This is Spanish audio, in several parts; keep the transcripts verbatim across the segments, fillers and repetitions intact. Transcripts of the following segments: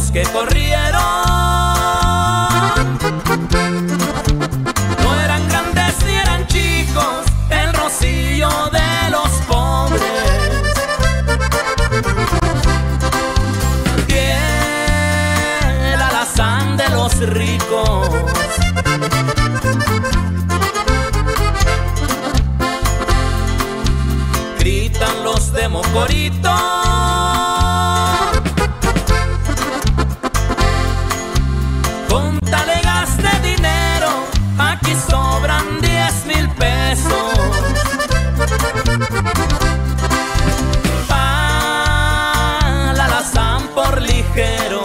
los que corrieron no eran grandes ni eran chicos, el rocío de los pobres y el alazán de los ricos. Gritan los de Mocorito, con talegas de dinero, aquí sobran diez mil pesos. Al alazán por ligero.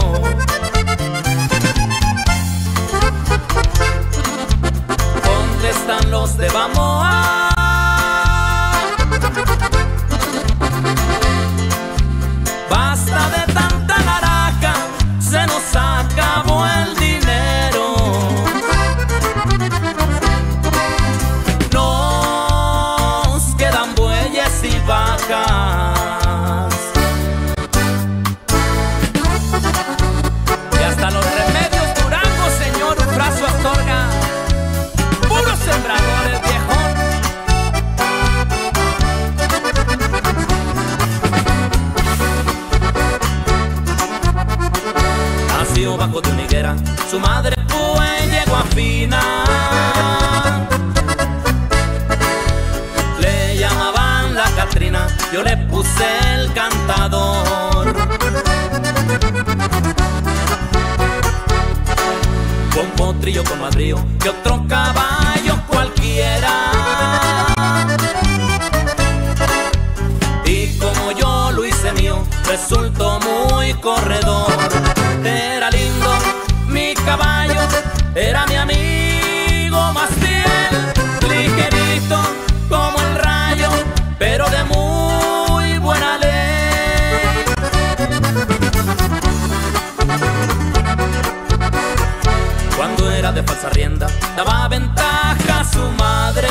¿Dónde están los de Bamoa? Basta de tanta maraca, se nos acabó el dinero. Nos quedan bueyes y vacas, y hasta los remedios Durango, señor Ufracio Astorga. Puros sembradores, viejo. Nació bajo de una higuera, su madre fue yegua fina. Le llamaban la Catrina, yo le puse el cantador. Con potrillo, con madrillo, que otro caballo cualquiera. Y como yo lo hice mío, resultó muy corredor. Era lindo mi caballo, era mi amigo más fiel, ligerito como el rayo, pero de muy buena ley. Cuando era de falsa rienda, daba ventaja a su madre.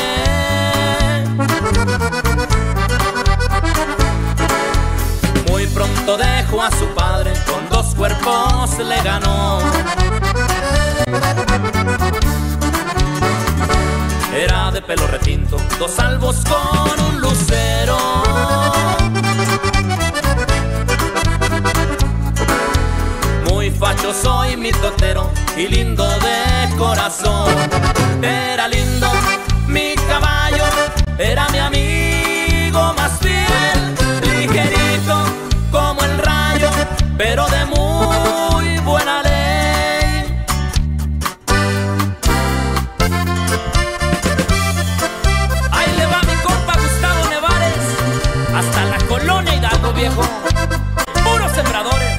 Muy pronto dejó a su padre, con dos cuerpos le ganó. Era de pelo retinto, dos salvos con un lucero. Muy facho soy mi totero y lindo de corazón. Era lindo mi caballo, era mi amigo más fiel, ligerito como el rayo, pero de muy buena ley. Ahí le va mi compa Gustavo Nevares, hasta la colonia Hidalgo, viejo. Puros sembradores.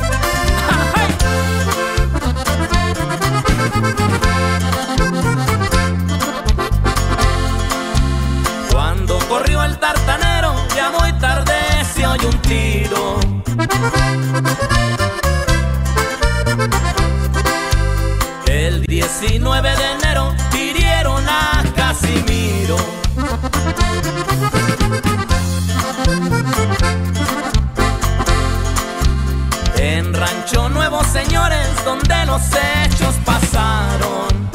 Cuando corrió el tartanero, ya muy tarde se oyó un tiro. El diecinueve de enero hirieron a Casimiro. En Rancho Nuevo, señores, donde los hechos pasaron.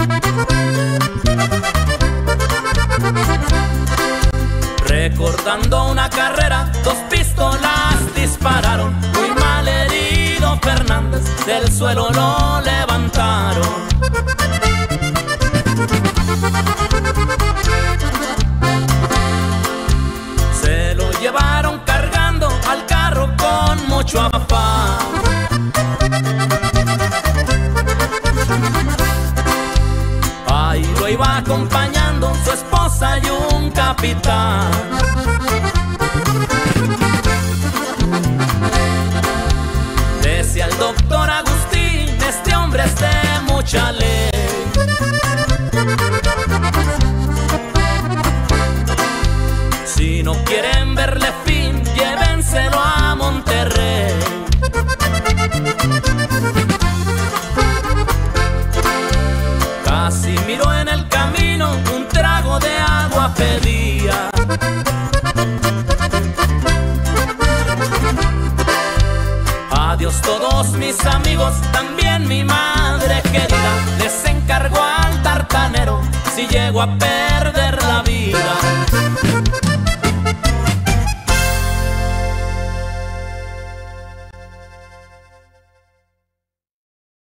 Recordando una carrera, dos pistolas dispararon. Muy mal herido Fernández, del suelo lo levantaron. Se lo llevaron cargando al carro con mucho afán. Ahí lo iba acompañando su esposa y un capitán. Decía el doctor Agustín, este hombre es de mucha ley. Si no quieren verle fin, llévenselo a Monterrey. Casimiro en el camino un trago de agua pedía. Adiós Adiós todos mis amigos, también mi madre querida. Les encargo al tartanero si llego a perder la vida.